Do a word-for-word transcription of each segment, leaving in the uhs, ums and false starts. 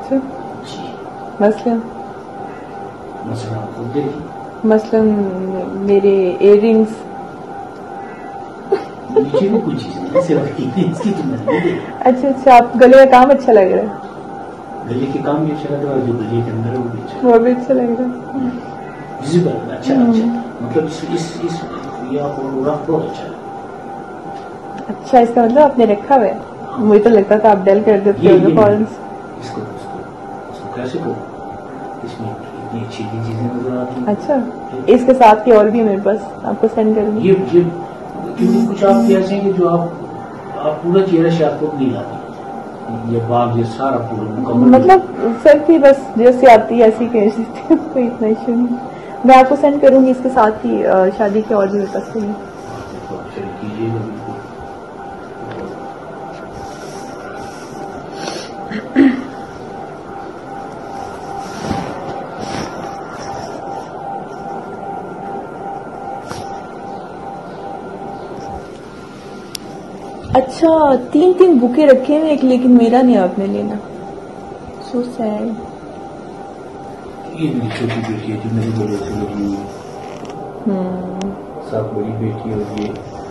अच्छा, मसलन मसलन मेरे इयररिंग्स। अच्छा अच्छा, आप गले का काम अच्छा लग रहा है। गले के काम भी अच्छा लग रहा है, जो गले के अंदर है वो भी अच्छा, वो भी अच्छा लग रहा है। विजिबल अच्छा अच्छा, मतलब इस इस इस या बहुत अच्छा है। अच्छा, इसका मतलब आपने रखा हुआ है। मुझे तो लगता था आप डेल कर देते हो फॉरन। इसको इसको इसको कैसे को इसमें इतनी अच्छी चीजें नजर आती हैं। अच्छा, इसके साथ की और भी मेरे पास, आपको सेंड करूंगी। ये ये क्योंकि कुछ आप ऐसे हैं कि जो आप आप पूरा चेहरा शायद को नहीं लाती, ये बाग ये सारा पूरा मतलब सेल्फी बस जैसे आती है ऐसी कैसी कोई इतना इशू नहीं। मैं आपको सेंड करूंगी इसके साथ ही शादी के और भी मेरे पास नहीं। अच्छा, तीन तीन बुके रखे हैं एक, लेकिन मेरा नहीं आपने लेना। So sad. ये मेरी छोटी बेटी है जो मेरी बड़ी से लगी हुई हम्म, सब बड़ी बेटी और ये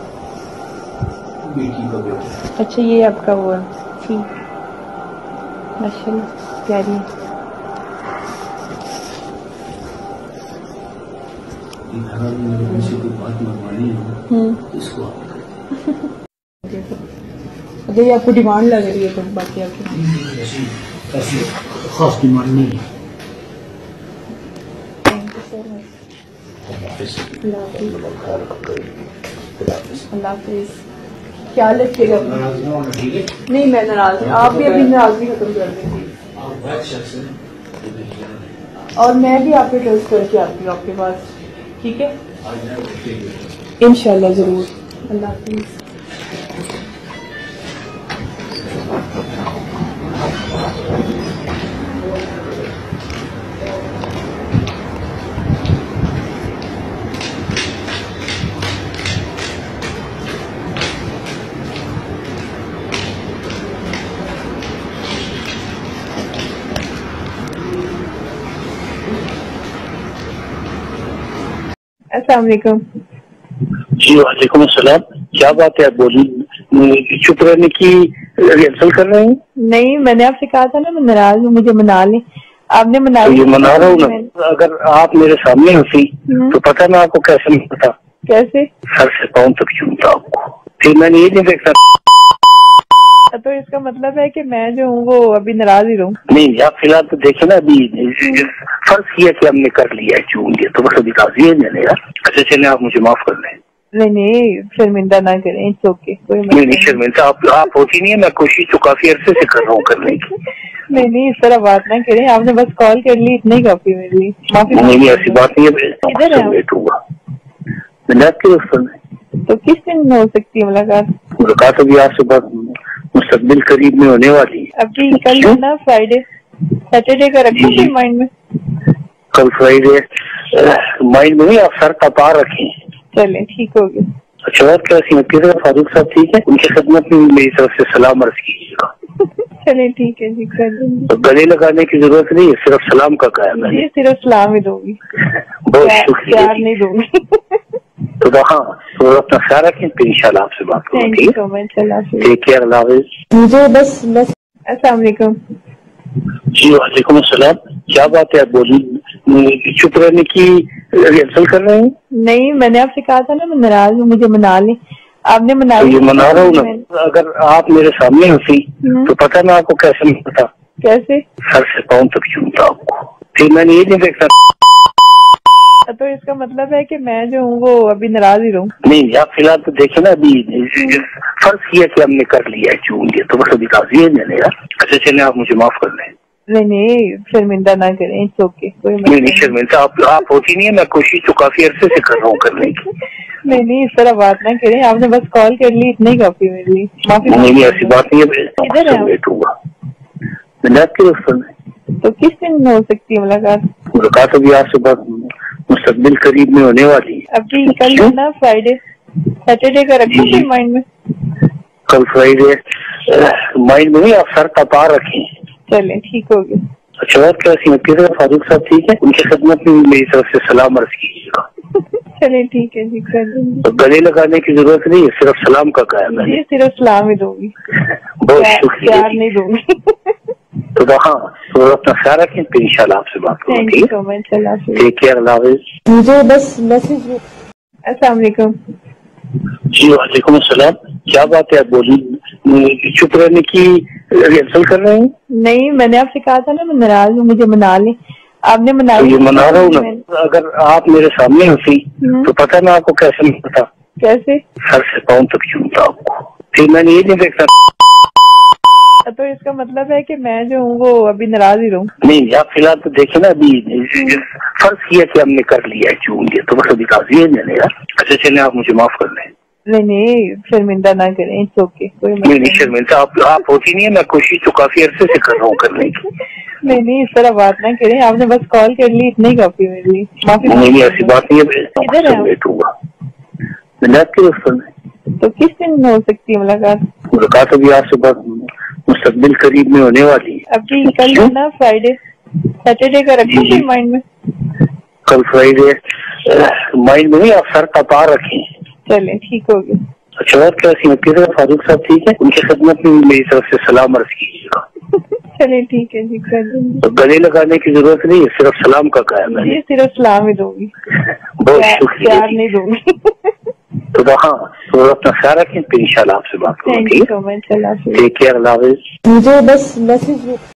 बेटी का बेटा। अच्छा, ये आपका वो है। ठीक, माशाल्लाह प्यारी। अगर मेरे घर से कोई बात मनवानी हो तो इसको आप अगर ये आपको डिमांड लग रही है तो बाकी आपकी ऐसी ऐसी खास डिमांड नहीं है। Thank you so much. अल्लाह हाफिज़। ख्याल रखिएगा। नहीं, मैं नाराज हूँ। आप भी अपनी नाराजगी खत्म कर दीजिए। और मैं भी आप पे ट्रस्ट करके आती हूँ आपके पास, ठीक है? इंशाल्लाह जरूर। अल्लाह हाफिज़। अस्सलाम वालेकुम। जी वालेकुम अस्सलाम। क्या बात है, आप बोली। चुप रहने की रिहर्सल कर रहे हैं? नहीं, मैंने आपसे कहा था ना मैं नाराज हूँ, मुझे मना लें। आपने मना तो ये मना रहा हूँ ना। अगर आप मेरे सामने होती तो पता ना आपको कैसे नहीं पता। कैसे? सर से पाँव तक चूमता आपको, फिर मैंने ये नहीं देखता। तो इसका मतलब है कि मैं जो हूँ वो अभी नाराज ही रहूँ? नहीं, आप फिलहाल तो देखे ना, अभी फर्ज किया कि हमने कर लिया है, चूम लिया, तो बस अभी राजी है मैंने यार। अच्छा चले, आप मुझे माफ कर दें। नहीं नहीं, शर्मिंदा ना करें, इट्स ओके। कोई नहीं नहीं शर्मिंदा आप आप होती नहीं है, मैं कोशिश तो काफी अरसे से कर रहा हूँ करने की। नहीं नहीं, इस तरह बात ना करें, आपने बस कॉल कर ली, इतना ही काफी मेरे लिए। माफी नहीं नहीं, ऐसी बात नहीं है। किधर है? वेट हुआ मैं आपके दोस्तों में। तो किस दिन हो सकती है मुलाकात? मुलाकात अभी आज सुबह मुस्तकबिल करीब में होने वाली है। अभी कल है ना, फ्राइडे सैटरडे का रखो फिर माइंड में। कल फ्राइडे माइंड में नहीं, आप सर का पार रखें। चले, ठीक हो गया। अच्छा, और क्या किधर फारूक साहब ठीक है? उनकी खदमत में मेरी तरफ से सलाम अर्ज कीजिएगा। चले ठीक है जी, कर दूंगी। तो गले लगाने की जरूरत नहीं है, सिर्फ सलाम का कहा मैंने। जी, सिर्फ सलाम ही दूंगी, बहुत शुक्रिया। प्यार नहीं दूंगी। तो हाँ, तो अपना ख्याल रखें, फिर इंशाल्लाह आपसे बात करूँगी। Thank you so much. अल्लाह हाफिज़। टेक केयर, अल्लाह हाफिज़। मुझे बस बस अस्सलाम वालेकुम। जी वालेकुम अस्सलाम। क्या बात है, आप बोली। चुप रहने की रिहर्सल कर रहे हैं? नहीं, मैंने आपसे कहा था ना मैं नाराज हूँ, मुझे मना लें। आपने मना तो ये मना रहा हूँ ना। अगर आप मेरे सामने होती तो पता ना आपको कैसे नहीं पता। कैसे? सर से पाँव तक चूमता आपको, फिर मैंने ये नहीं देखता। तो इसका मतलब है कि मैं जो हूँ वो अभी नाराज ही रहूँ? नहीं, आप फिलहाल तो देखे ना, अभी फर्ज किया कि हमने कर लिया है, चूम लिया, तो बस अभी राजी है मैंने यार। अच्छा चले, आप मुझे माफ कर दें। नहीं नहीं, शर्मिंदा ना करें, इट्स ओके। कोई नहीं नहीं शर्मिंदा आप आप होती नहीं है, मैं कोशिश तो काफी अरसे से कर रहा हूँ करने की। नहीं नहीं, इस तरह बात ना करें, आपने बस कॉल कर ली, इतना ही काफी मेरे लिए। माफी। नहीं नहीं, ऐसी बात नहीं है। किधर है? वेट हुआ मैं आपके दोस्तों में। तो किस दिन हो सकती है मुलाकात? मुलाकात अभी आज सुबह मुस्तकबिल करीब में होने वाली है। अभी कल है ना, फ्राइडे सैटरडे का रखो फिर माइंड में। कल फ्राइडे माइंड में नहीं, आप सर का पार रखें। चले ठीक हो गया। अच्छा और क्या सीमा फारूक साहब ठीक है, उनकी खिदमत में मेरी तरफ से सलाम अर्ज कीजिएगा। चले ठीक है जी, कर दूंगी। तो गले लगाने की जरूरत नहीं है, सिर्फ सलाम का कायम है। जी सिर्फ सलाम ही दूंगी, बहुत शुक्रिया, प्यार नहीं दूंगी। तो हाँ तो अपना ख्याल रखें, फिर इंशाल्लाह आपसे बात थैंक करूँगी। यू सो मच, अल्लाह हाफिज़। टेक केयर, अल्लाह हाफिज़। मुझे बस मैसेज। अस्सलाम वालेकुम। जी वालेकुम अस्सलाम। क्या बात है, आप बोली चुप रहने की रिहर्सल कर रहे हैं? नहीं, मैंने आपसे कहा था ना मैं नाराज हूँ, मुझे मना ले। आपने मना तो ये लिया। मना रहा हूँ ना, अगर आप मेरे सामने होती तो पता ना आपको कैसे नहीं पता, कैसे? सर से पाँव तक चूमता आपको, फिर मैंने ये नहीं देखता। तो इसका मतलब है कि मैं जो हूँ वो अभी नाराज ही रहूँ? नहीं आप फिलहाल तो देखे ना, अभी फर्ज किया कि हमने कर लिया है, चूम लिया, तो बस अभी राजी है मैंने यार। अच्छा चले, आप मुझे माफ कर दें। नहीं नहीं शर्मिंदा ना करें, इट्स ओके, कोई नहीं नहीं शर्मिंदा आप आप होती नहीं है, मैं कोशिश तो काफी अरसे से कर रहा हूँ करने की। नहीं नहीं इस तरह बात ना करें, आपने बस कॉल कर ली, इतना ही काफी मेरे लिए। माफी नहीं नहीं ऐसी बात नहीं है, किधर है? मैं आपके दोस्तों में। तो किस दिन हो सकती है मुलाकात? मुलाकात अभी आज सुबह मुस्तकबिल करीब में होने वाली है। अभी कल है ना फ्राइडे, सैटरडे का रखो फिर माइंड में। कल फ्राइडे माइंड में नहीं, आप सर का पार रखें। चले ठीक हो गया। अच्छा और क्या सीमा फारूक साहब ठीक है, उनकी खिदमत में मेरी तरफ से सलाम अर्ज कीजिएगा। चले ठीक है जी, कर दूंगी। तो गले लगाने की जरूरत नहीं है, सिर्फ सलाम का कायम है। जी सिर्फ सलाम ही दूंगी, बहुत शुक्रिया, प्यार नहीं दूंगी। तो हाँ तो अपना ख्याल रखें, फिर इंशाल्लाह आपसे बात करूँगी। थैंक यू सो मच, अल्लाह हाफिज़। टेक केयर, अल्लाह हाफिज़। मुझे बस मैसेज